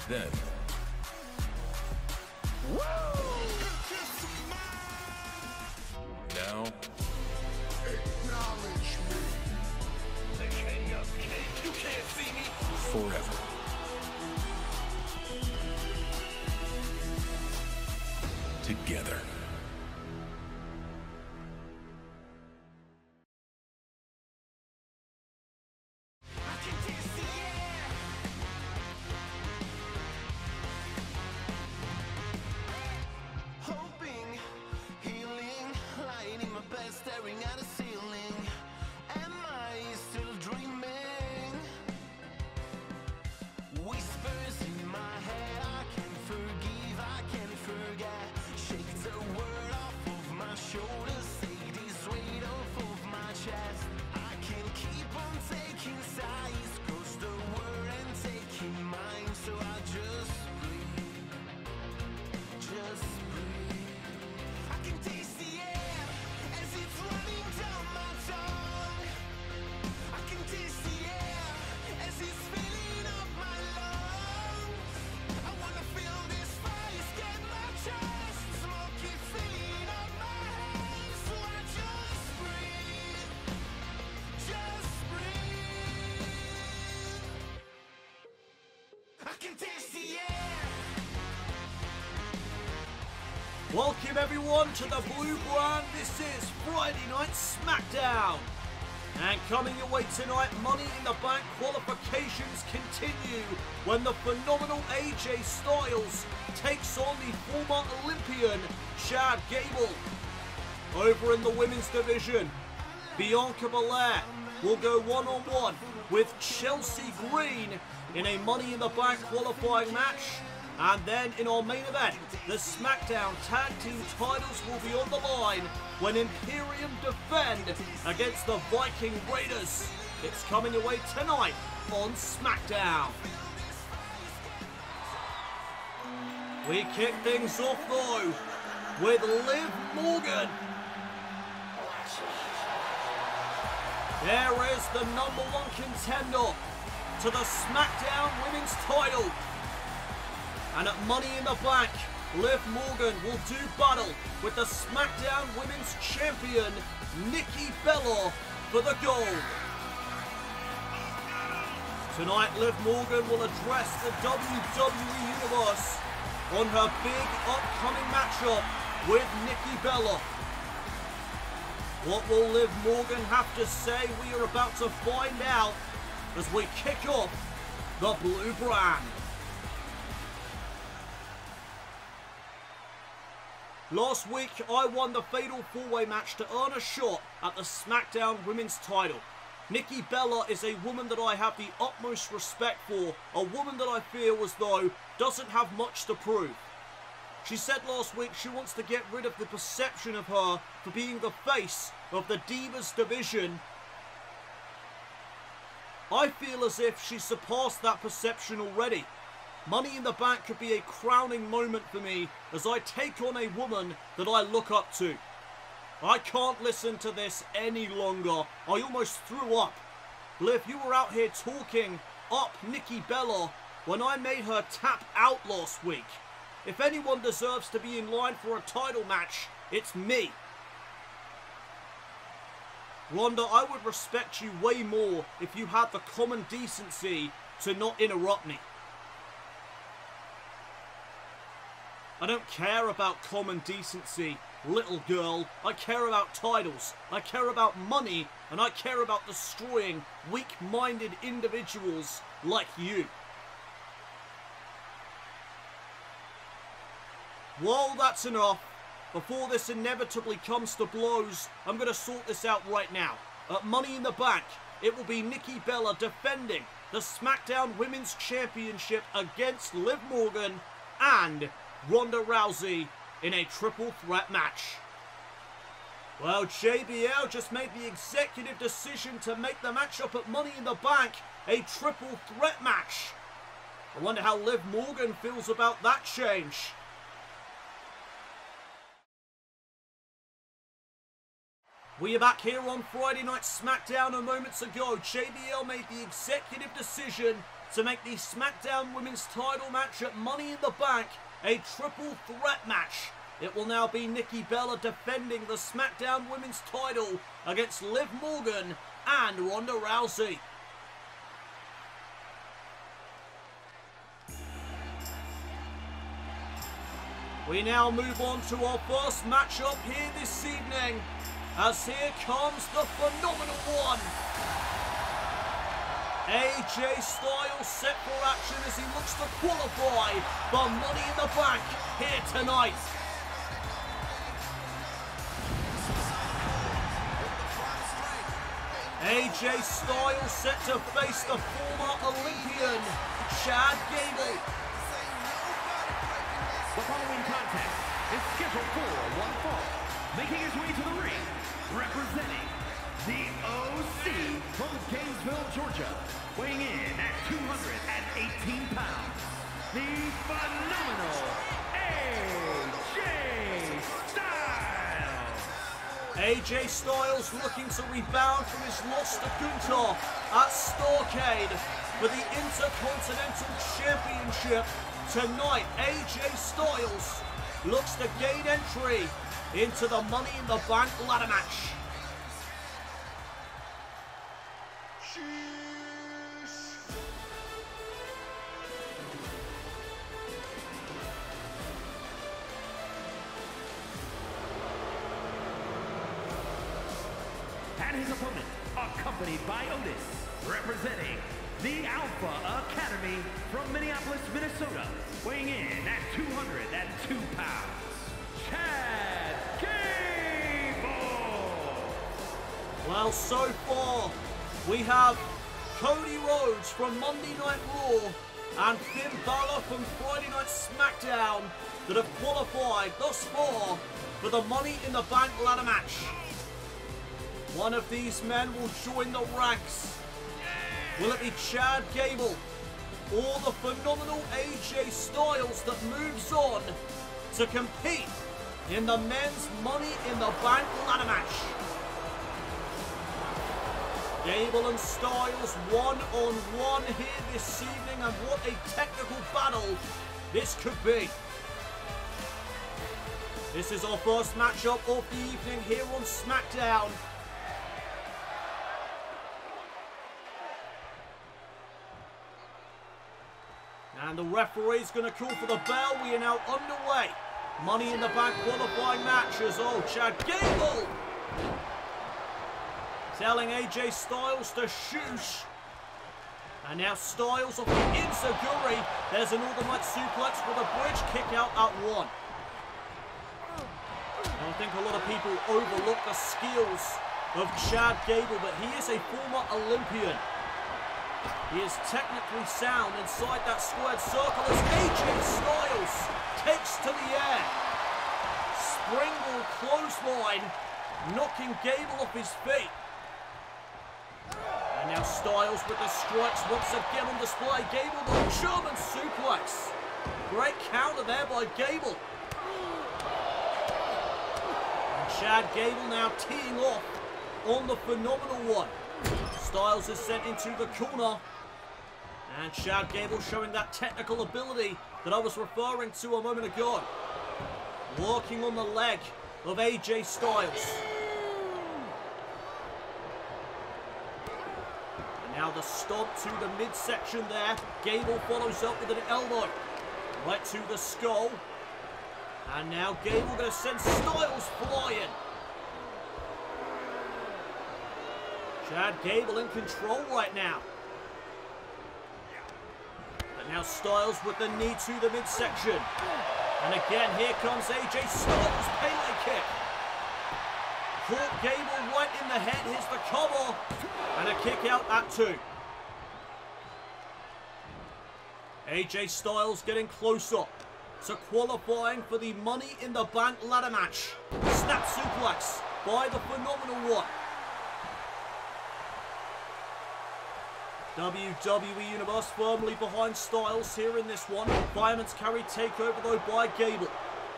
then. Now, Acknowledge me. You can't see me. forever. Together. Hoping, healing, lying in my bed, staring at the ceiling. Am I still dreaming? Whispers in my head, I can forgive, I can forget. Shake the world off of my shoulders, take this weight off of my chest. I can keep on taking sides, close the world and taking mine. So I just breathe, just breathe. I can taste the air as it's running down my tongue. I can taste the air as it's filling up my lungs. I wanna feel this fire scan my chest, smoke it filling up my hands. So I just breathe, just breathe. I can taste the air. Welcome everyone to the Blue Brand. This is Friday Night SmackDown. And coming your way tonight, Money in the Bank qualifications continue when the phenomenal AJ Styles takes on the former Olympian Chad Gable. Over in the women's division, Bianca Belair will go one-on-one with Chelsea Green in a Money in the Bank qualifying match. And then in our main event, the SmackDown Tag Team titles will be on the line when Imperium defend against the Viking Raiders. It's coming your way tonight on SmackDown. We kick things off though with Liv Morgan. There is the #1 contender to the SmackDown Women's title. And at Money in the Bank, Liv Morgan will do battle with the SmackDown Women's Champion, Nikki Bella, for the gold. Tonight, Liv Morgan will address the WWE Universe on her big upcoming matchup with Nikki Bella. What will Liv Morgan have to say? We are about to find out as we kick off the Blue Brand. Last week, I won the Fatal 4-Way match to earn a shot at the SmackDown Women's title. Nikki Bella is a woman that I have the utmost respect for, a woman that I feel as though doesn't have much to prove. She said last week she wants to get rid of the perception of her for being the face of the Divas division. I feel as if she surpassed that perception already. Money in the Bank could be a crowning moment for me as I take on a woman that I look up to. I can't listen to this any longer. I almost threw up. Liv, you were out here talking up Nikki Bella when I made her tap out last week. If anyone deserves to be in line for a title match, it's me. Ronda, I would respect you way more if you had the common decency to not interrupt me. I don't care about common decency, little girl. I care about titles, I care about money, and I care about destroying weak-minded individuals like you. Well, that's enough. Before this inevitably comes to blows, I'm going to sort this out right now. At Money in the Bank, it will be Nikki Bella defending the SmackDown Women's Championship against Liv Morgan and Ronda Rousey in a triple threat match. Well, JBL just made the executive decision to make the matchup at Money in the Bank a triple threat match. I wonder how Liv Morgan feels about that change. We are back here on Friday Night SmackDown, and moments ago, JBL made the executive decision to make the SmackDown Women's title match at Money in the Bank a triple threat match. It will now be Nikki Bella defending the SmackDown Women's title against Liv Morgan and Ronda Rousey. We now move on to our first matchup here this evening, as here comes the phenomenal one. AJ Styles set for action as he looks to qualify for Money in the Bank here tonight. AJ Styles set to face the former Olympian, Chad Gable. The following contest is scheduled for one fall. Making his way to the ring, representing the OC from Gainesville, Georgia, weighing in at 218 pounds, the phenomenal AJ Styles. AJ Styles looking to rebound from his loss to Gunther at Starrcade for the Intercontinental Championship. Tonight, AJ Styles looks to gain entry into the Money in the Bank ladder match. And his opponent, accompanied by Otis, representing the Alpha Academy from Minneapolis, Minnesota, weighing in at 202 pounds, Chad Gable. Well, so far, we have Cody Rhodes from Monday Night Raw and Finn Balor from Friday Night SmackDown that have qualified thus far for the Money in the Bank ladder match. One of these men will join the ranks. Will it be Chad Gable or the phenomenal AJ Styles that moves on to compete in the men's Money in the Bank ladder match? Gable and Styles one-on-one here this evening, and what a technical battle this could be. This is our first matchup of the evening here on SmackDown. And the referee's going to call for the bell. We are now underway. Money in the Bank qualifying matches. Oh, Chad Gable telling AJ Styles to shoosh. And now Styles off the enziguri. There's an Northern Light suplex with a bridge kick out at one. I think a lot of people overlook the skills of Chad Gable, but he is a former Olympian. He is technically sound inside that squared circle as AJ Styles takes to the air. Springboard clothesline, knocking Gable off his feet. And now Styles with the strikes once again on display. Gable the German suplex. Great counter there by Gable. And Chad Gable now teeing off on the phenomenal one. Styles is sent into the corner. And Chad Gable showing that technical ability that I was referring to a moment ago. Working on the leg of AJ Styles. And now the stomp to the midsection there. Gable follows up with an elbow. Right to the skull. And now Gable going to send Styles flying. Chad Gable in control right now. But now Styles with the knee to the midsection. And again, here comes AJ Styles' Pele kick. Caught Gable right in the head. Here's the cover. And a kick out at two. AJ Styles getting closer to qualifying for the Money in the Bank ladder match. Snap suplex by the phenomenal one. WWE Universe firmly behind Styles here in this one. Fireman's carry takeover though by Gable.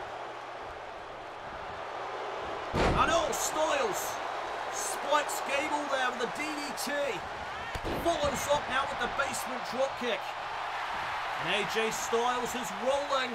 And oh, Styles spikes Gable there with a DDT. Follows up now with the basement dropkick. And AJ Styles is rolling.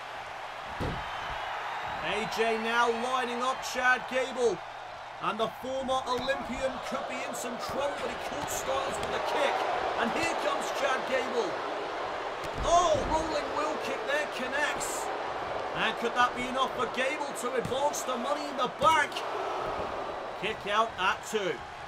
AJ now lining up Chad Gable. And the former Olympian could be in some trouble, but he caught Styles with a kick. And here comes Chad Gable. Oh, rolling wheel kick there connects. And could that be enough for Gable to advance the Money in the Bank? Kick out at 2.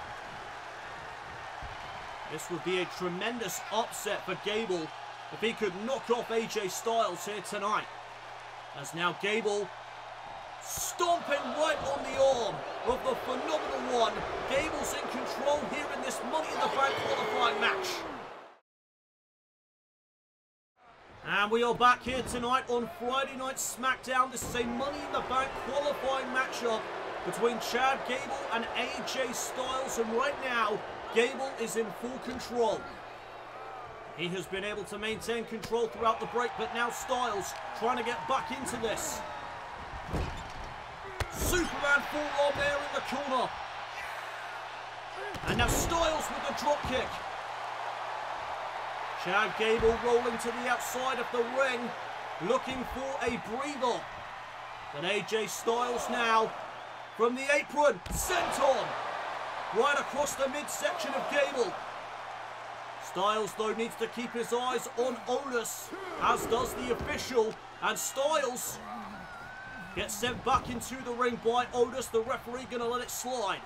This would be a tremendous upset for Gable if he could knock off AJ Styles here tonight. As now Gable stomping right on the arm of the Phenomenal One. Gable's in control here in this Money in the Bank qualifying match. And we are back here tonight on Friday Night SmackDown. This is a Money in the Bank qualifying matchup between Chad Gable and AJ Styles. And right now, Gable is in full control. He has been able to maintain control throughout the break, but now Styles trying to get back into this. Superman forearm there in the corner. And now Styles with the drop kick. Chad Gable rolling to the outside of the ring, looking for a breather. But AJ Styles now from the apron, senton, right across the midsection of Gable. Styles though needs to keep his eyes on Otis, as does the official, and Styles gets sent back into the ring by Otis. The referee gonna let it slide.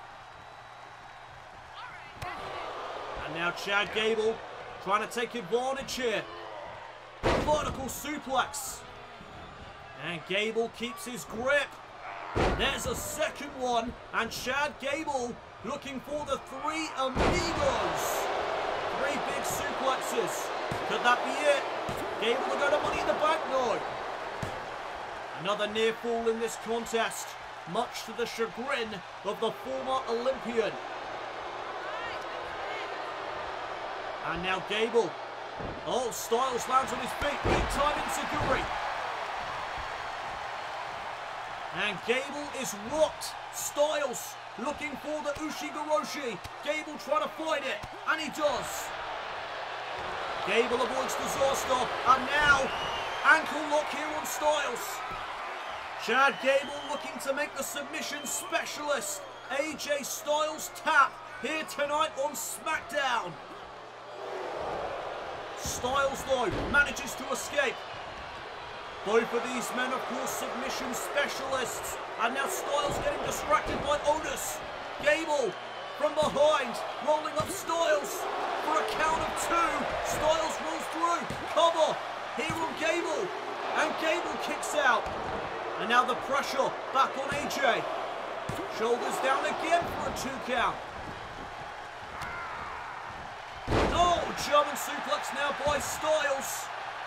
And now Chad Gable trying to take advantage here. Vertical suplex. And Gable keeps his grip. There's a second one. And Chad Gable looking for the 3 amigos. 3 big suplexes. Could that be it? Gable to go to Money in the Bank now. Another near fall in this contest, much to the chagrin of the former Olympian. And now Gable. Oh, Styles lands on his feet. Big time enziguri. And Gable is rocked. Styles looking for the Ushigoroshi. Gable trying to fight it. And he does. Gable avoids disaster. And now, ankle lock here on Styles. Chad Gable looking to make the submission specialist. AJ Styles tap here tonight on SmackDown. Styles though manages to escape. Both of these men of course submission specialists. And now Styles getting distracted by Otis. Gable from behind rolling up Styles for a count of 2. Styles rolls through. Cover here on Gable. And Gable kicks out. And now the pressure back on AJ. Shoulders down again for a 2 count. Oh, German suplex now by Styles.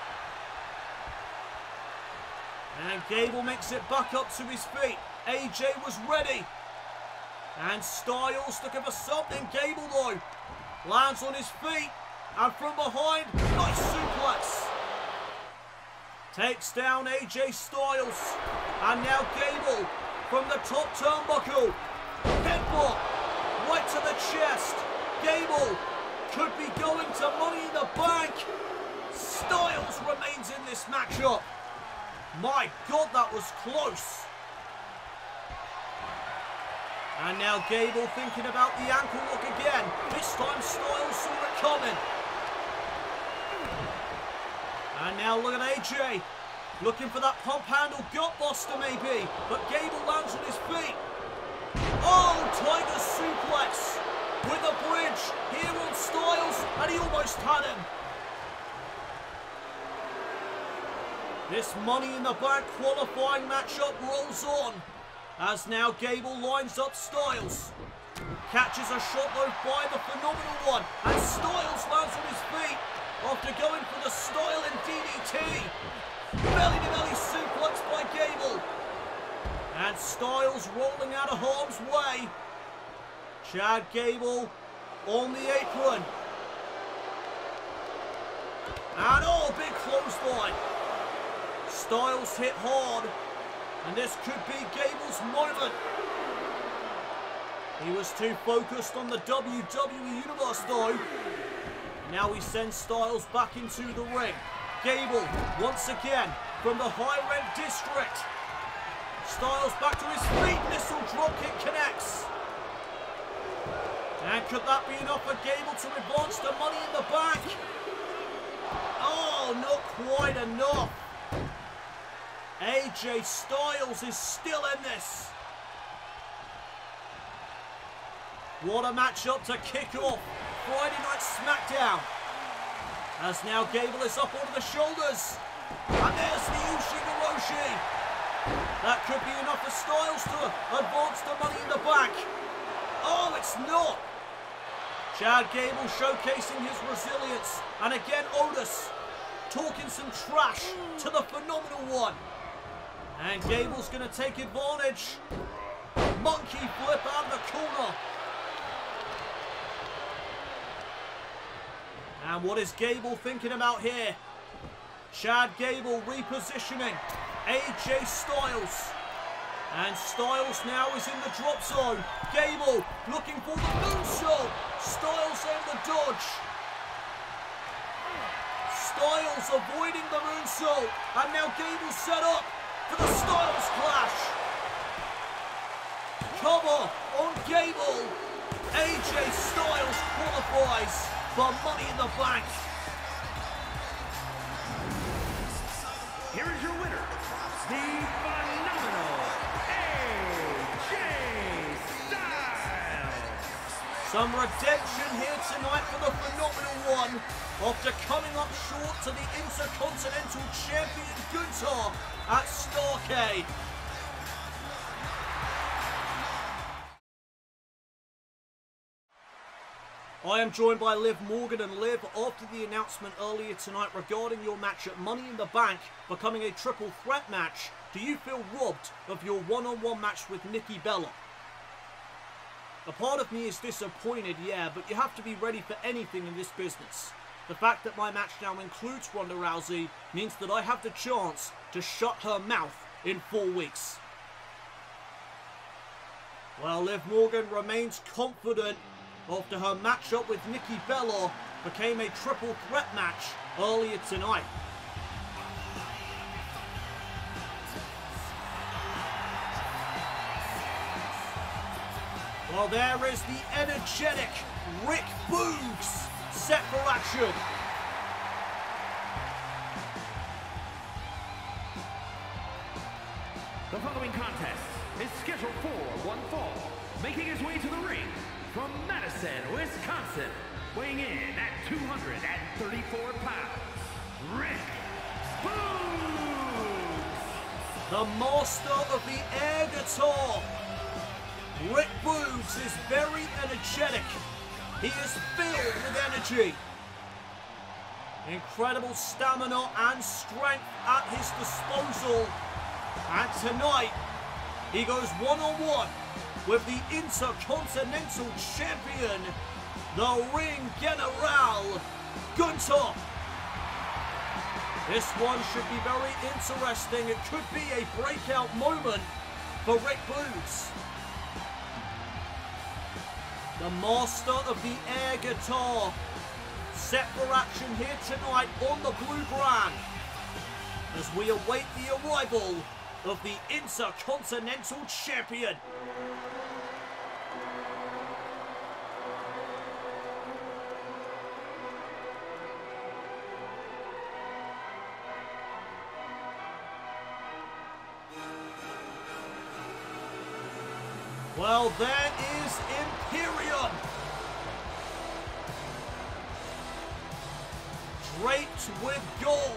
And Gable makes it back up to his feet. AJ was ready. And Styles looking for something. Gable though lands on his feet. And from behind, nice suplex. Takes down AJ Styles. And now Gable from the top turnbuckle. Headbutt right to the chest. Gable could be going to Money in the Bank. Styles remains in this matchup. My God, that was close. And now Gable thinking about the ankle lock again. This time Styles saw it coming. And now look at AJ. Looking for that pump handle gutbuster maybe. But Gable lands on his feet. Oh, Tiger suplex. With a bridge here on Styles. And he almost had him. This Money in the Bank qualifying matchup rolls on. As now Gable lines up Styles. Catches a shot though by the Phenomenal One. And Styles lands on his feet after going for the styling DDT. Belly to belly suplex by Gable. And Styles rolling out of harm's way. Chad Gable on the apron. And oh, big clothesline. Styles hit hard. And this could be Gable's moment. He was too focused on the WWE Universe though. Now he sends Styles back into the ring. Gable, once again, from the high-rent district. Styles back to his feet. Missile dropkick connects. And could that be enough for Gable to advance to Money in the Bank? Oh, not quite enough. AJ Styles is still in this. What a matchup to kick off Friday Night SmackDown. As now Gable is up onto the shoulders. And there's the Ushigoroshi. That could be enough for Styles to advance to Money in the Bank. Oh, it's not. Chad Gable showcasing his resilience. And again, Otis talking some trash to the Phenomenal One. And Gable's going to take advantage. Monkey flip out of the corner. And what is Gable thinking about here? Chad Gable repositioning AJ Styles. And Styles now is in the drop zone. Gable looking for the moonsault. Styles on the dodge. Styles avoiding the moonsault. And now Gable set up for the Styles clash. Cover on Gable. AJ Styles qualifies for Money in the Bank. Here is your winner, the phenomenal AJ Styles. Some redemption here tonight for the Phenomenal One after coming up short to the Intercontinental Champion Gunther at Starrcade. I am joined by Liv Morgan, and Liv, after the announcement earlier tonight regarding your match at Money in the Bank becoming a triple threat match, do you feel robbed of your one-on-one match with Nikki Bella? A part of me is disappointed, yeah, but you have to be ready for anything in this business. The fact that my match now includes Ronda Rousey means that I have the chance to shut her mouth in 4 weeks. Well, Liv Morgan remains confident after her matchup with Nikki Bella became a triple threat match earlier tonight. Well, there is the energetic Rick Boogs set for action. The following contest is scheduled for one fall. Making his way to the ring from Madison, Wisconsin, weighing in at 234 pounds, Rick Boogs. The master of the air guitar. Rick Boogs is very energetic. He is filled with energy. Incredible stamina and strength at his disposal. And tonight, he goes one-on-one with the Intercontinental Champion, the Ring General, Gunther. This one should be very interesting. It could be a breakout moment for Rick Boogs. The master of the air guitar, set for action here tonight on the Blue Brand, as we await the arrival of the Intercontinental Champion. Well, there is Imperium. Draped with gold.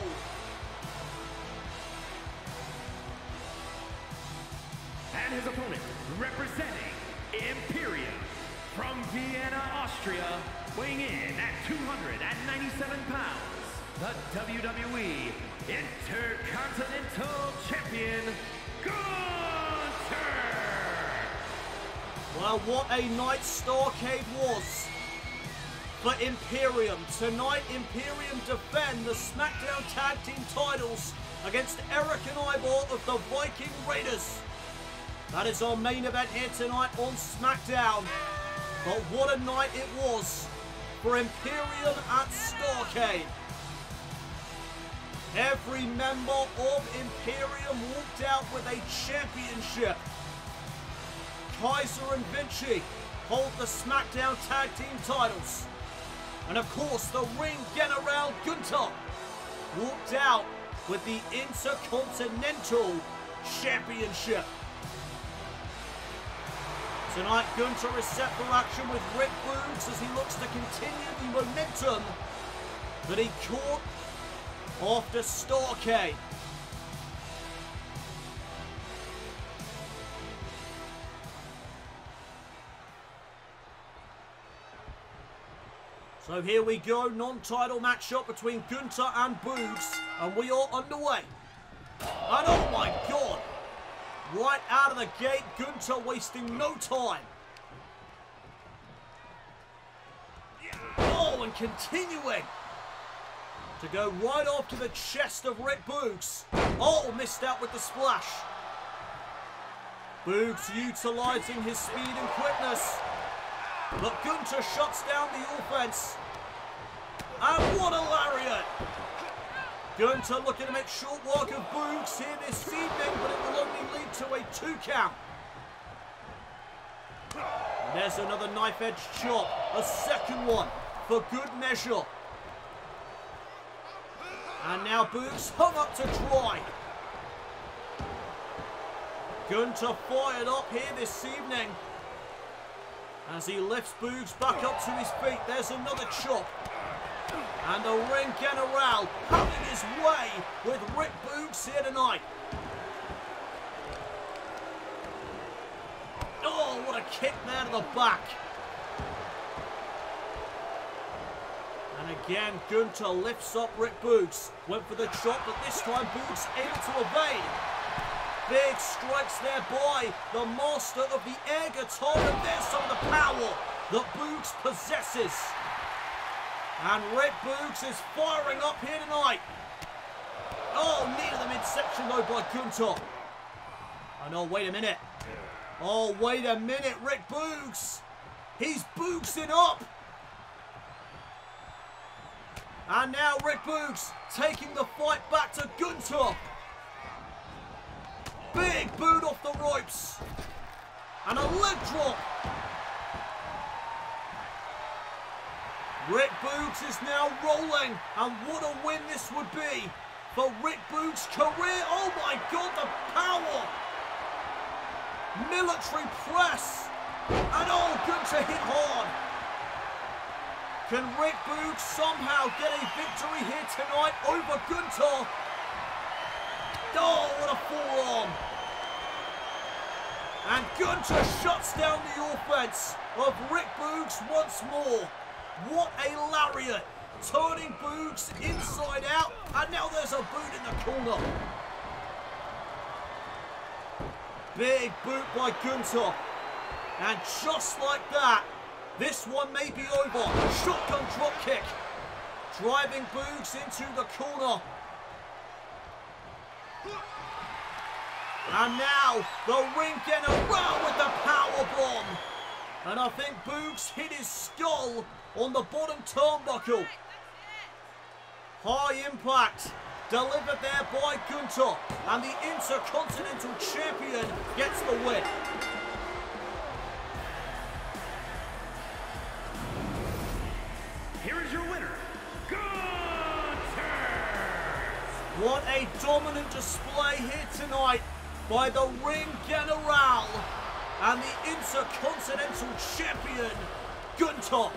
And his opponent, representing Imperium from Vienna, Austria, weighing in at 297 pounds, the WWE Intercontinental Champion, Gunther. Well, what a night Starrcade was for Imperium. Tonight, Imperium defend the SmackDown Tag Team titles against Eric and Ivar of the Viking Raiders. That is our main event here tonight on SmackDown. But what a night it was for Imperium at Starrcade. Every member of Imperium walked out with a championship. Kaiser and Vinci hold the SmackDown Tag Team titles. And of course, the Ring General Gunther walked out with the Intercontinental Championship. Tonight, Gunther is set for action with Rick Boogs as he looks to continue the momentum that he caught after Starrcade. So here we go, non-title matchup between Gunther and Boogs, and we are underway. And oh my god, right out of the gate, Gunther wasting no time. Oh, and continuing to go right off to the chest of Rick Boogs. Oh, missed out with the splash. Boogs utilising his speed and quickness. But Gunther shuts down the offense. And what a lariat! Gunther looking to make short work of Boogs here this evening, but it will only lead to a 2 count. And there's another knife-edge chop, a second one for good measure. And now Boogs hung up to dry. Gunther fired up here this evening. As he lifts Boogs back up to his feet, there's another chop. And the Ring General having his way with Rick Boogs here tonight. Oh, what a kick there to the back. And again, Gunther lifts up Rick Boogs. Went for the chop, but this time Boogs able to evade. Big strikes there by the master of the air guitar, and there's some of the power that Boogs possesses. And Rick Boogs is firing up here tonight. Oh, knee to the midsection though by Gunther. Oh no, wait a minute. Oh, wait a minute, Rick Boogs. He's Boogsing up. And now Rick Boogs taking the fight back to Gunther. Big boot off the ropes. And a leg drop. Rick Boogs is now rolling. And what a win this would be for Rick Boogs' career. Oh my god, the power. Military press. And oh, Gunther hit hard. Can Rick Boogs somehow get a victory here tonight over Gunther? Oh, what a forearm. And Gunther shuts down the offense of Rick Boogs once more. What a lariat. Turning Boogs inside out. And now there's a boot in the corner. Big boot by Gunther. And just like that, this one may be over. Shotgun drop kick. Driving Boogs into the corner. And now, the Ring General with the power bomb. And I think Boogs hit his skull on the bottom turnbuckle. High impact. Delivered there by Gunther. And the Intercontinental Champion gets the win. Here is your winner, Gunther! What a dominant display here tonight by the Ring General and the Intercontinental Champion, Gunther.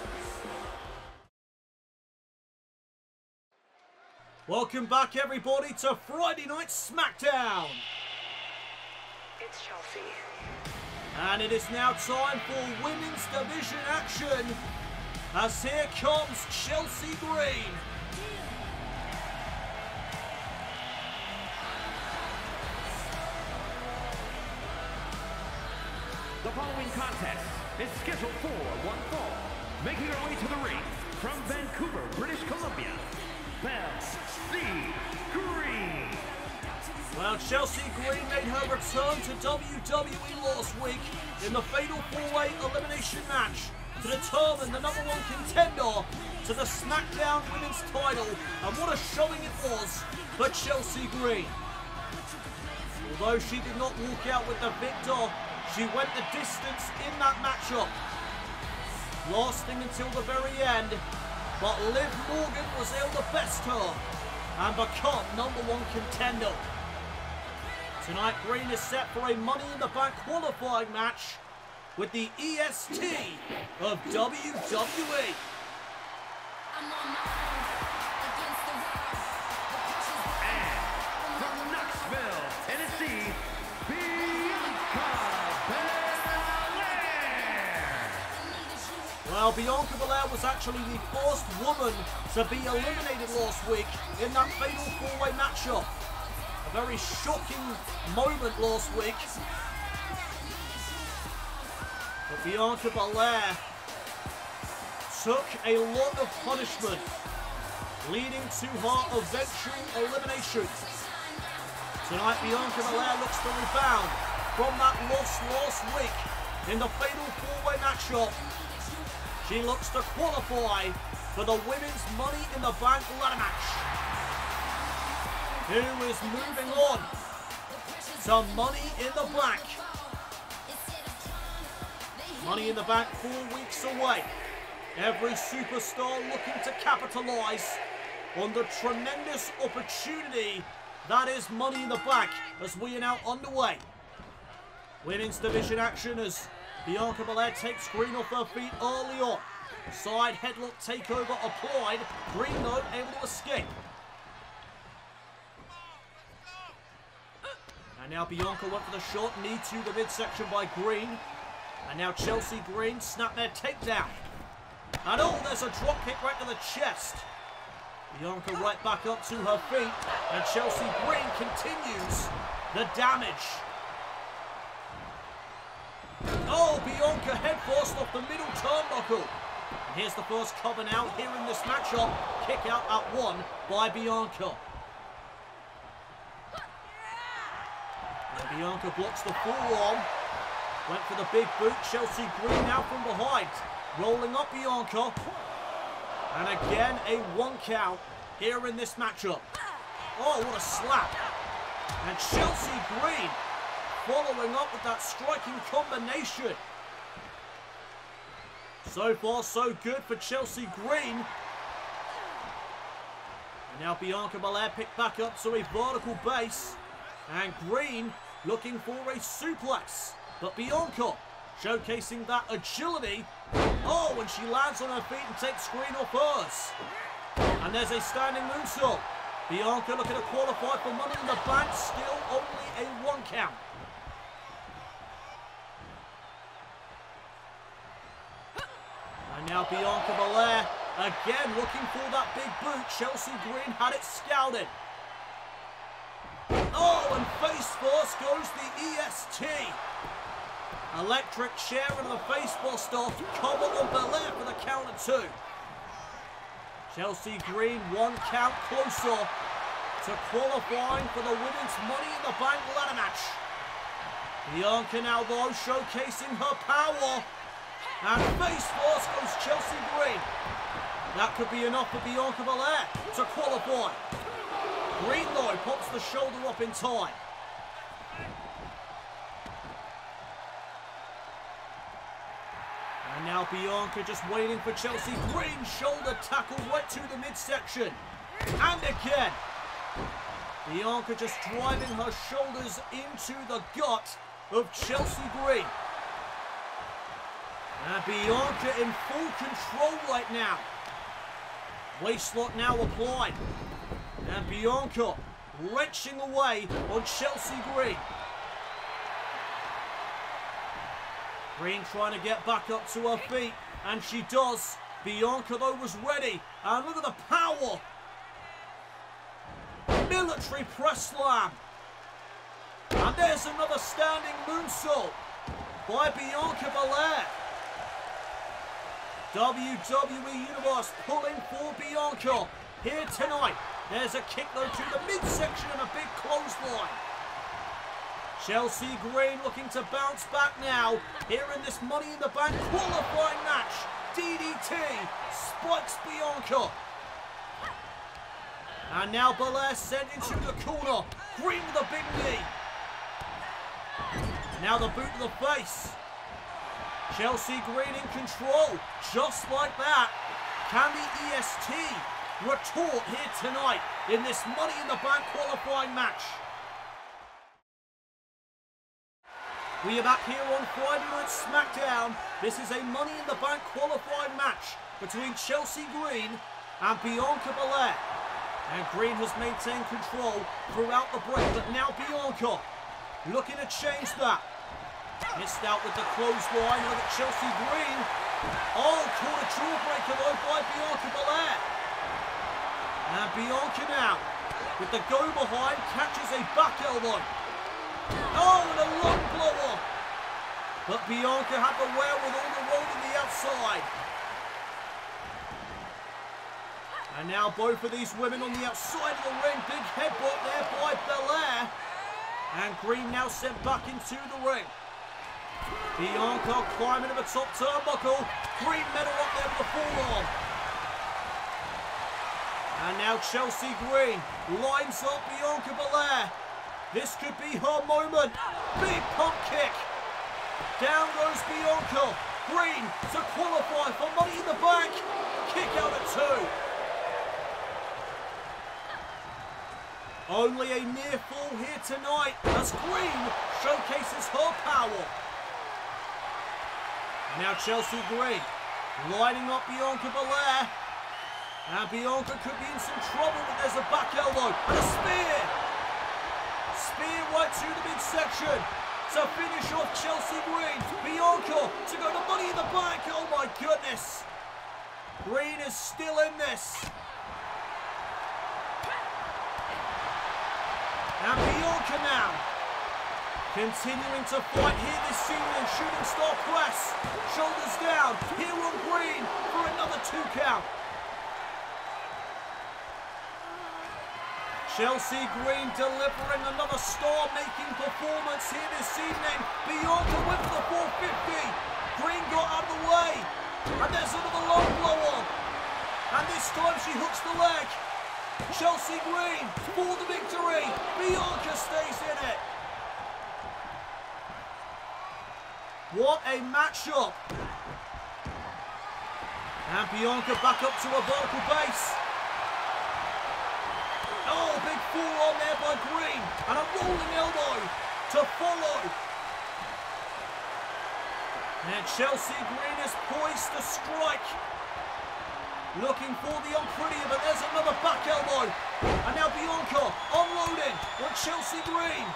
Welcome back, everybody, to Friday Night SmackDown. It's Chelsea. And it is now time for women's division action. As here comes Chelsea Green. The following contest is scheduled for one fall. Making her way to the ring from Vancouver, British Columbia, Chelsea Green. Well, Chelsea Green made her return to WWE last week in the Fatal 4-Way Elimination match to to determine the #1 contender to the SmackDown Women's title, and what a showing it was for Chelsea Green. Although she did not walk out with the victor, she went the distance in that matchup, lasting until the very end, but Liv Morgan was able to best her and become #1 contender. Tonight, Green is set for a Money in the Bank qualifying match with the EST of WWE. And from Knoxville, Tennessee, Bianca Belair. Well, Bianca Belair was actually the first woman to be eliminated last week in that fatal four-way matchup. A very shocking moment last week. But Bianca Belair took a lot of punishment, leading to her eventual elimination. Tonight, Bianca Belair looks to rebound from that loss last week in the fatal four-way matchup. She looks to qualify for the Women's Money in the Bank ladder match. Who is moving on to Money in the Bank? Money in the Bank 4 weeks away. Every superstar looking to capitalize on the tremendous opportunity that is Money in the Bank as we are now underway. Women's division action as Bianca Belair takes Green off her feet early on. Side headlock takeover applied. Green though able to escape. And now Bianca went for the short knee to the midsection by Green. And now Chelsea Green snap their takedown. And oh, there's a drop kick right to the chest. Bianca right back up to her feet. And Chelsea Green continues the damage. Oh, Bianca head first off the middle turnbuckle. And here's the first cover now here in this matchup. Kick out at 1 by Bianca. And Bianca blocks the forearm. Went for the big boot. Chelsea Green now from behind. Rolling up Bianca. And again a 1 count here in this matchup. Oh, what a slap. And Chelsea Green following up with that striking combination. So far, so good for Chelsea Green. And now Bianca Belair picked back up to a vertical base. And Green looking for a suplex. But Bianca showcasing that agility. Oh, and she lands on her feet and takes Green off hers. And there's a standing moonsault. Bianca looking to qualify for Money in the Bank. Still only a 1 count. And now Bianca Belair again looking for that big boot. Chelsea Green had it scouted. Oh, and face first goes the EST. Electric chair into the face buster. Cover on Belair for the count of 2. Chelsea Green 1 count closer to qualifying for the Women's Money in the Bank ladder match. Bianca now though showcasing her power. And face first goes Chelsea Green. That could be enough for Bianca Belair to qualify. Green though pops the shoulder up in time. And now Bianca just waiting for Chelsea Green. Shoulder tackle right to the midsection. And again. Bianca just driving her shoulders into the gut of Chelsea Green. And Bianca in full control right now. Waistlock now applied. And Bianca wrenching away on Chelsea Green. Green trying to get back up to her feet. And she does. Bianca though was ready. And look at the power. Military press slam. And there's another standing moonsault by Bianca Belair. WWE Universe pulling for Bianca here tonight. There's a kick though to the midsection and a big clothesline. Chelsea Green looking to bounce back now. Here in this Money in the Bank qualifying match. DDT spikes Bianca. And now Belair sent into the corner. Green with a big knee. Now the boot to the face. Chelsea Green in control. Just like that. Can the EST retort here tonight in this Money in the Bank qualifying match? We are back here on Friday Night SmackDown. This is a Money in the Bank qualifying match between Chelsea Green and Bianca Belair. And Green has maintained control throughout the break, but now Bianca looking to change that. Missed out with the clothesline. Look at Chelsea Green. Oh, caught a jawbreaker though by Bianca Belair. And Bianca now with the go behind catches a back elbow. Oh, and a lung blower. But Bianca had the wherewithal to roll to the outside. And now both of these women on the outside of the ring. Big headbutt there by Belair. And Green now sent back into the ring. Bianca climbing to the top turnbuckle. Green met her up there with a forearm. And now Chelsea Green lines up Bianca Belair. This could be her moment. Big pump kick. Down goes Bianca. Green to qualify for Money in the Bank. Kick out at 2. Only a near fall here tonight as Green showcases her power. Now Chelsea Green lining up Bianca Belair. And Bianca could be in some trouble, but there's a back elbow and a spear. Spear right to the midsection to finish off Chelsea Green. Bianca to go to Money in the Bank. Oh my goodness. Green is still in this. And Bianca now continuing to fight here this evening. Shooting star press. Shoulders down. Here on Green for another 2 count. Chelsea Green delivering another star-making performance here this evening. Bianca went for the 450. Green got out of the way. And there's another low blow-on. And this time she hooks the leg. Chelsea Green for the victory. Bianca stays in it. What a matchup. And Bianca back up to her vertical base. Oh, big forearm there by Green. And a rolling elbow to follow. And Chelsea Green is poised to strike. Looking for the unprettier, but there's another back elbow. And now Bianca unloading on Chelsea Green.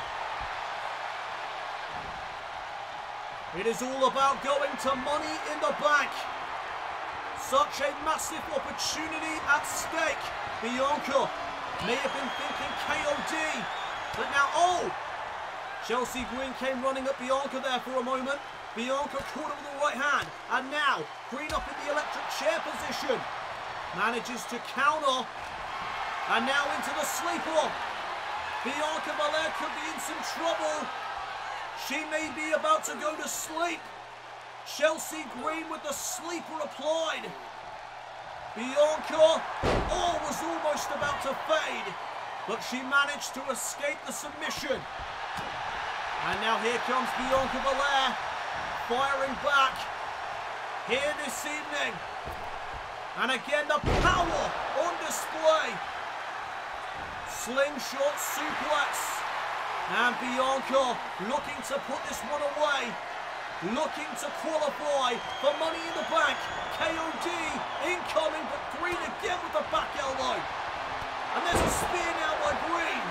It is all about going to Money in the Bank. Such a massive opportunity at stake. Bianca may have been thinking KOD, but now, oh! Chelsea Green came running at Bianca there for a moment. Bianca caught her with the right hand, and now Green up in the electric chair position. Manages to counter, and now into the sleeper. Bianca Belair could be in some trouble. She may be about to go to sleep. Chelsea Green with the sleeper applied. Bianca, oh, was almost about to fade, but she managed to escape the submission. And now here comes Bianca Belair, firing back here this evening. And again, the power on display. Slingshot suplex. And Bianca looking to put this one away. Looking to qualify for Money in the Bank. KOD incoming, but Green again with the back elbow. And there's a spear now by Green.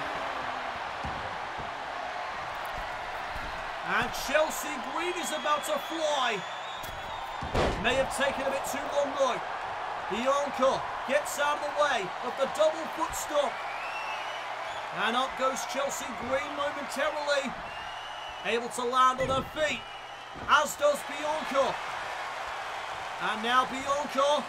And Chelsea Green is about to fly. May have taken a bit too long though. Bianca gets out of the way of the double foot stomp. And up goes Chelsea Green momentarily. Able to land on her feet. As does Bianca. And now Bianca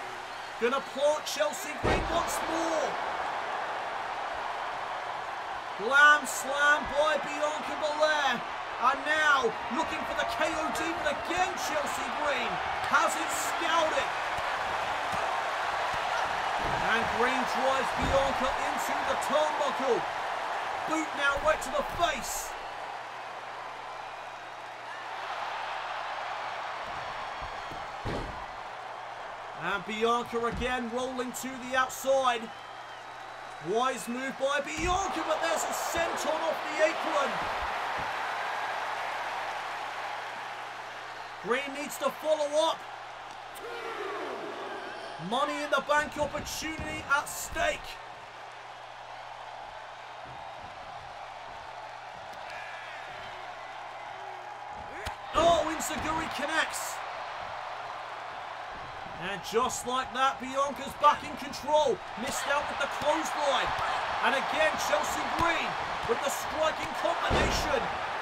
gonna plant Chelsea Green once more. Glam slam by Bianca Belair. And now looking for the KOD, but again Chelsea Green has it scouted. And Green drives Bianca into the turnbuckle. Boot now right to the face. And Bianca again rolling to the outside. Wise move by Bianca, but there's a senton off the apron. Green needs to follow up. Money in the Bank opportunity at stake. Oh, Enziguri connects. And just like that, Bianca's back in control. Missed out with the clothesline. And again, Chelsea Green with the striking combination.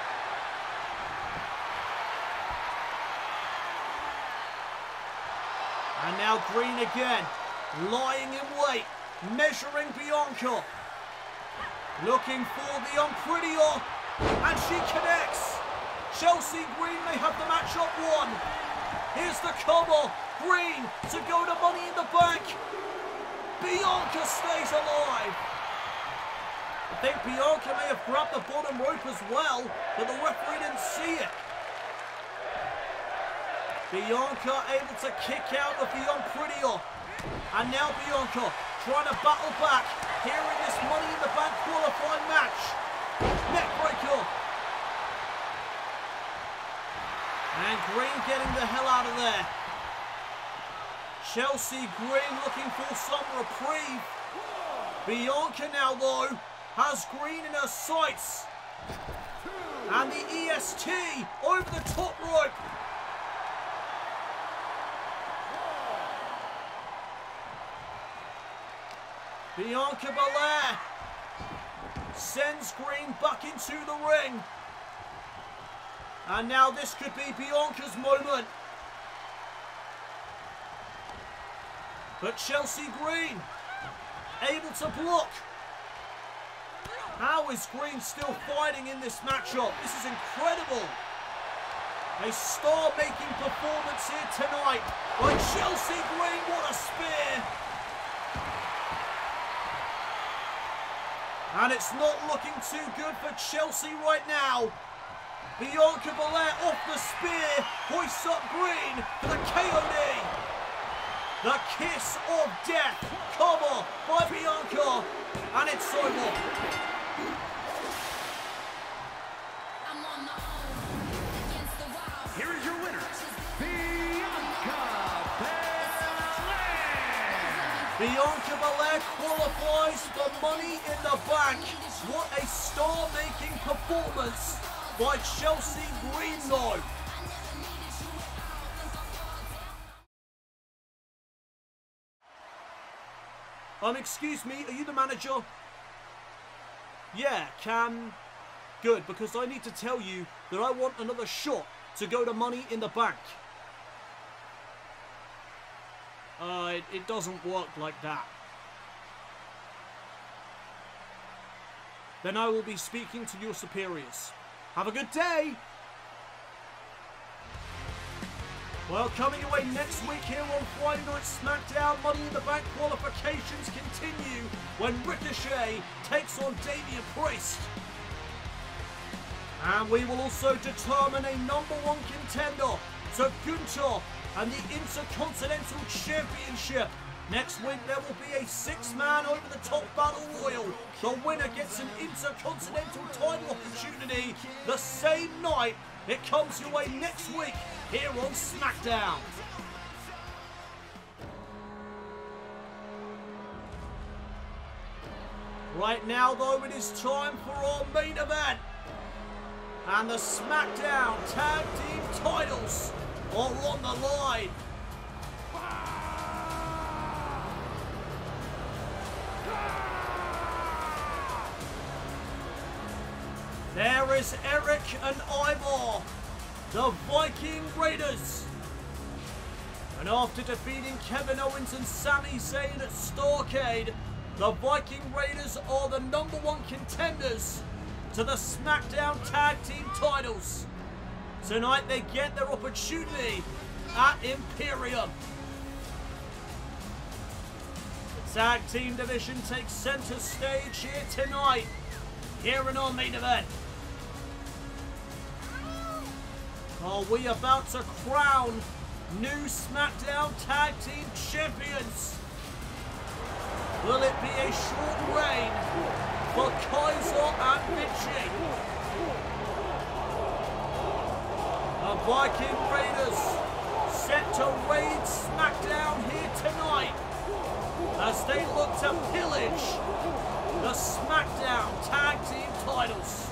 And now Green again, lying in wait, measuring Bianca. Looking for the Unprettier, and she connects. Chelsea Green may have the matchup won. Here's the cover. Green to go to Money in the Bank. Bianca stays alive. I think Bianca may have grabbed the bottom rope as well, but the referee didn't see it. Bianca able to kick out of the Unprettier. And now Bianca trying to battle back here in this Money in the Bank qualifying match. Neckbreaker. And Green getting the hell out of there. Chelsea Green looking for some reprieve. Bianca now, though, has Green in her sights. And the EST over the top rope. Bianca Belair sends Green back into the ring. And now this could be Bianca's moment. But Chelsea Green able to block. How is Green still fighting in this matchup? This is incredible. A star-making performance here tonight by Chelsea Green. What a spear. And it's not looking too good for Chelsea right now. Bianca Belair off the spear, hoists up Green for the KOD. The kiss of death, cover by Bianca, and it's over. Here is your winner, Bianca Belair. Bianca Belair qualifies for Money in the Bank. What a star-making performance by Chelsea Green, though. Excuse me, are you the manager? Yeah, Cam. Good, because I need to tell you that I want another shot to go to Money in the Bank. It doesn't work like that. Then I will be speaking to your superiors. Have a good day! Well, coming your way next week here on Friday Night SmackDown, Money in the Bank qualifications continue when Ricochet takes on Damian Priest. And we will also determine a #1 contender to Gunther and the Intercontinental Championship. Next week there will be a 6-man over the top battle royal. The winner gets an Intercontinental title opportunity the same night. It comes your way next week here on SmackDown. Right now though, it is time for our main event. And the SmackDown Tag Team titles are on the line. There is Eric and Ivar, the Viking Raiders. And after defeating Kevin Owens and Sami Zayn at Starrcade, the Viking Raiders are the #1 contenders to the SmackDown Tag Team titles. Tonight they get their opportunity at Imperium. The Tag Team division takes center stage here tonight, here in our main event. Are we about to crown new SmackDown Tag Team Champions? Will it be a short reign for Kaiser and Vinci? The Viking Raiders set to raid SmackDown here tonight as they look to pillage the SmackDown Tag Team titles.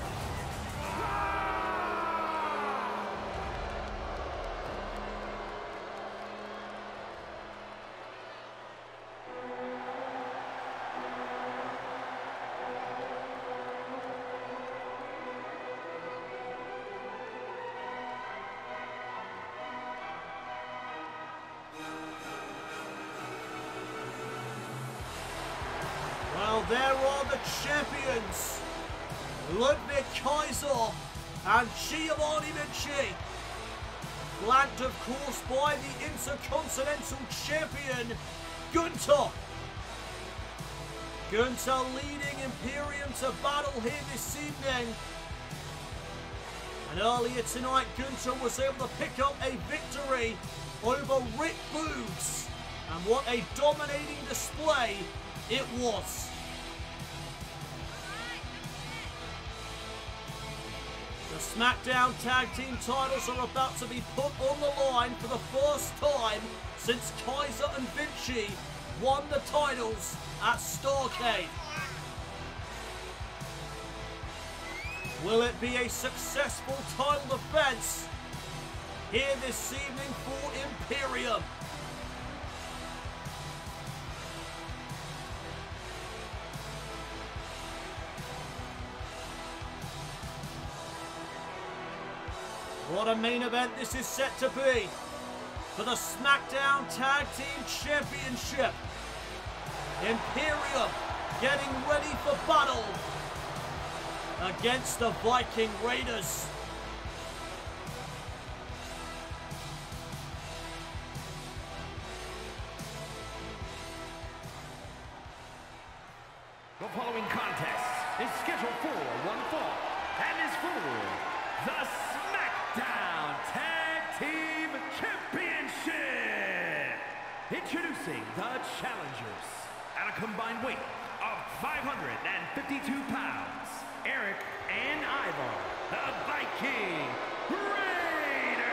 Well, there are the champions, Ludwig Kaiser and Giovanni Vinci, flanked of course by the Intercontinental Champion, Gunther. Gunther leading Imperium to battle here this evening. And earlier tonight, Gunther was able to pick up a victory over Rick Boogs. And what a dominating display it was. The SmackDown Tag Team titles are about to be put on the line for the first time since Kaiser and Vinci won the titles at Starrcade. Will it be a successful title defense here this evening for Imperium? What a main event this is set to be for the SmackDown Tag Team Championship. Imperium getting ready for battle against the Viking Raiders. The following contest is scheduled for one fall and is for the SmackDown Tag Team Championship. Introducing the challengers at a combined weight of 552 pounds, Eric and Ivar, the Viking Raiders.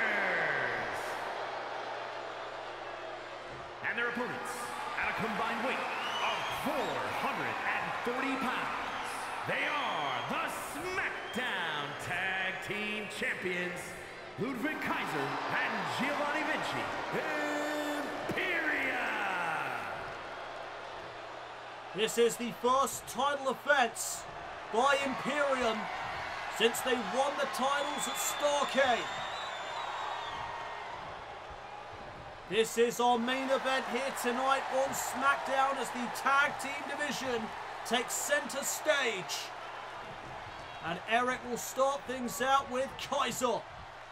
And their opponents at a combined weight of 440 pounds. They are the SmackDown Tag Team Champions, Ludwig Kaiser and Giovanni Vinci, Imperium. This is the first title defense by Imperium since they won the titles at Starrcade. This is our main event here tonight on SmackDown as the Tag Team division takes center stage. And Eric will start things out with Kaiser.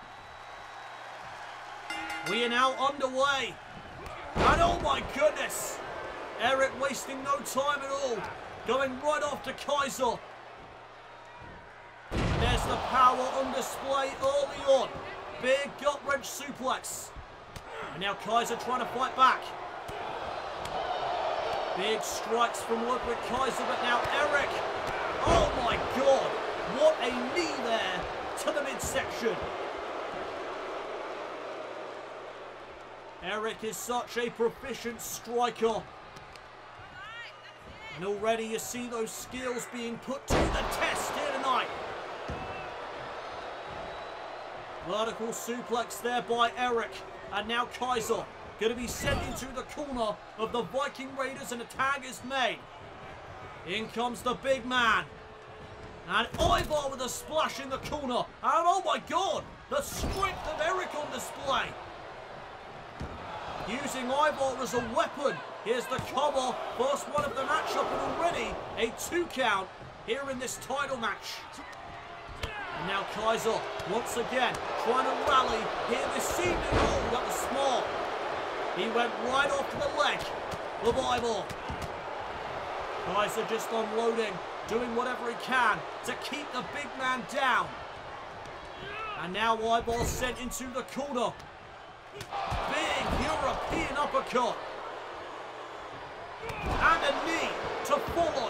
We are now underway. And oh my goodness! Eric wasting no time at all, going right after Kaiser. And there's the power on display early on. Big gut-wrench suplex. And now Kaiser trying to fight back. Big strikes from Ludwig Kaiser, but now Eric. Oh my God! What a knee there to the midsection. Eric is such a proficient striker. And already you see those skills being put to the test here tonight. Vertical suplex there by Eric. And now Kaiser going to be sent into the corner of the Viking Raiders and a tag is made. In comes the big man. And Ivar with a splash in the corner. And oh my God, the strength of Eric on display. using Ivar as a weapon. Here's the cover, first one of the matchup, and already a 2 count here in this title match. And now Kaiser, once again, trying to rally here this evening. Oh, that was smart. He went right off to the leg of Ivar. Kaiser just unloading, doing whatever he can to keep the big man down. And now Ivar sent into the corner. Big European uppercut. And a knee to follow.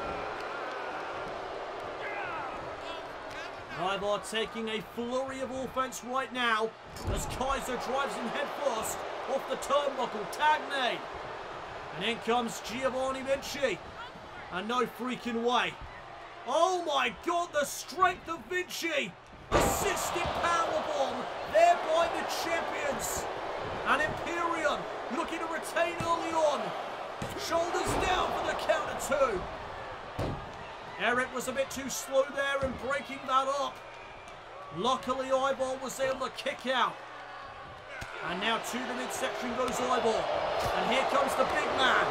Ivar taking a flurry of offense right now as Kaiser drives him head first off the turnbuckle. Tag made. And in comes Giovanni Vinci. And no freaking way. Oh my God, the strength of Vinci. Assisted powerbomb there by the champions. And Imperium looking to retain early on. Shoulders down for the counter 2. Eric was a bit too slow there in breaking that up. Luckily, Ivar was able to kick out. And now to the midsection goes Ivar. And here comes the big man.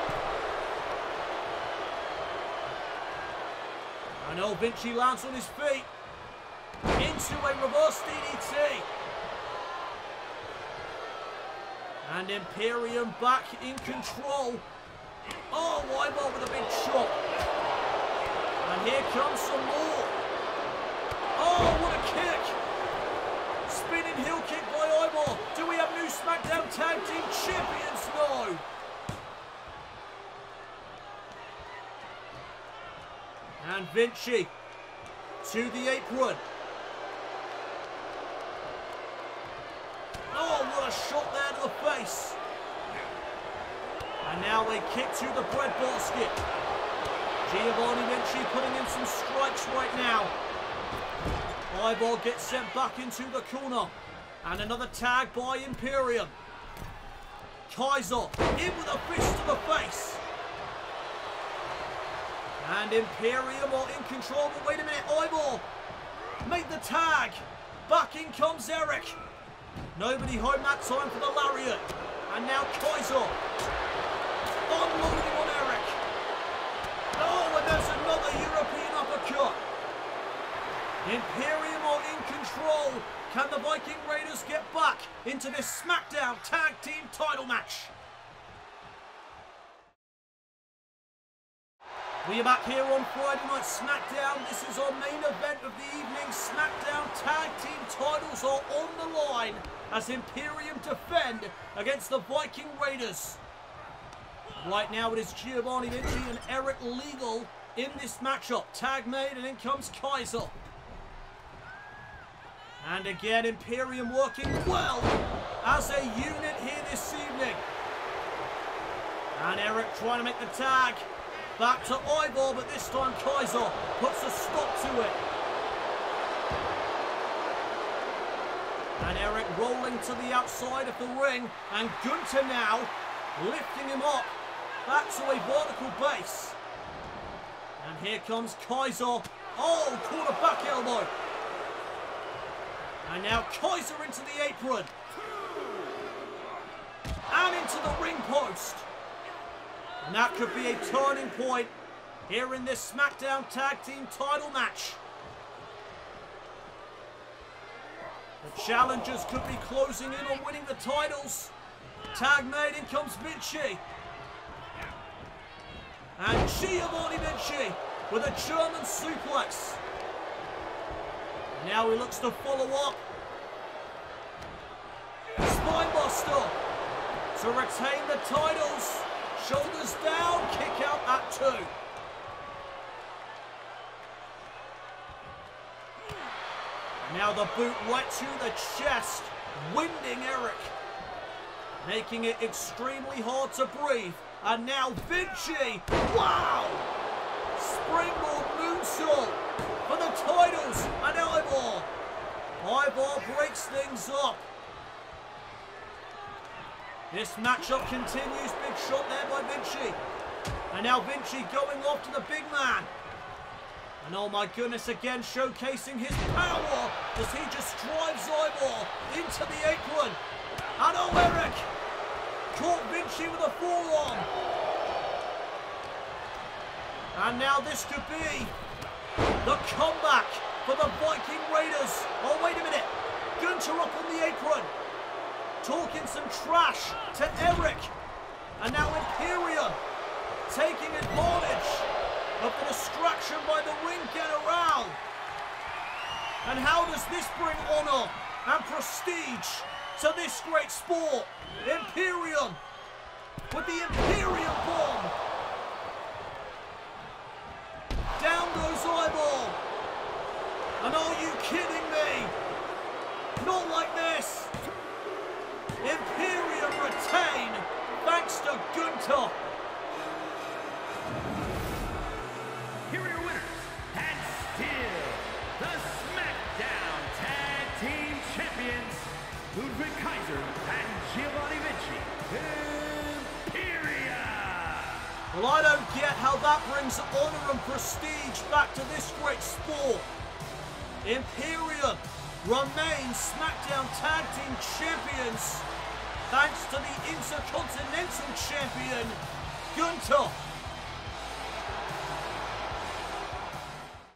I know Vinci lands on his feet. Into a reverse DDT. And Imperium back in control. Oh, Ivar with a big shot. And here comes some more. Oh, what a kick. Spinning heel kick by Ivar. Do we have new SmackDown Tag Team Champions? No. And Vinci to the apron. Oh, what a shot there to the face. And now a kick to the breadbasket. Giovanni Vinci putting in some strikes right now. Ivar gets sent back into the corner. And another tag by Imperium. Kaiser in with a fist to the face. And Imperium are in control. But wait a minute, Ivar made the tag. Back in comes Eric. Nobody home that time for the lariat. And now Kaiser unloading on Eric. Oh, and there's another European uppercut. Imperium are in control. Can the Viking Raiders get back into this SmackDown Tag Team title match? We are back here on Friday Night SmackDown. This is our main event of the evening. SmackDown Tag Team titles are on the line as Imperium defend against the Viking Raiders. Right now it is Giovanni Vinci and Eric Legal in this matchup. Tag made and in comes Kaiser. And again Imperium working well as a unit here this evening. And Eric trying to make the tag. Back to Ivar, but this time Kaiser puts a stop to it. And Eric rolling to the outside of the ring. And Gunther now lifting him up back to a vertical base. And here comes Kaiser. Oh, caught a back elbow. And now Kaiser into the apron. And into the ring post. And that could be a turning point here in this SmackDown Tag Team title match. The challengers could be closing in on winning the titles. Tag made, in comes Vinci. And Giovanni Vinci with a German suplex. Now he looks to follow up. Spinebuster to retain the titles. Shoulders down, kick out at 2. Now the boot right to the chest, winding Eric. Making it extremely hard to breathe. And now Vinci, wow! Springboard moonsault for the titles and Ivar. Ivar breaks things up. This matchup continues. Big shot there by Vinci. And now Vinci going off to the big man. And oh my goodness, again showcasing his power as he just drives Ivar into the apron. And oh, Eric Caught Vinci with a forearm. And now this could be the comeback for the Viking Raiders. Oh, wait a minute. Gunther up on the apron. Talking some trash to Eric. And now Imperium taking advantage of the distraction by the ring general. And how does this bring honor and prestige to this great sport? Imperium with the Imperium bomb. Down goes Eyeball. And are you kidding me? Not like this. Imperium retain thanks to Gunther. Here are your winners, and still the SmackDown Tag Team Champions, Ludwig Kaiser and Giovanni Vinci. Imperium! Well, I don't get how that brings honor and prestige back to this great sport. Imperium remain SmackDown Tag Team Champions thanks to the Intercontinental Champion, Gunther.